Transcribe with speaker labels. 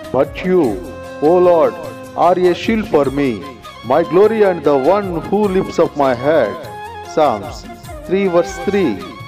Speaker 1: But you, O Lord, are a shield for me, my glory and the one who lifts up my head. Psalms 3 verse 3.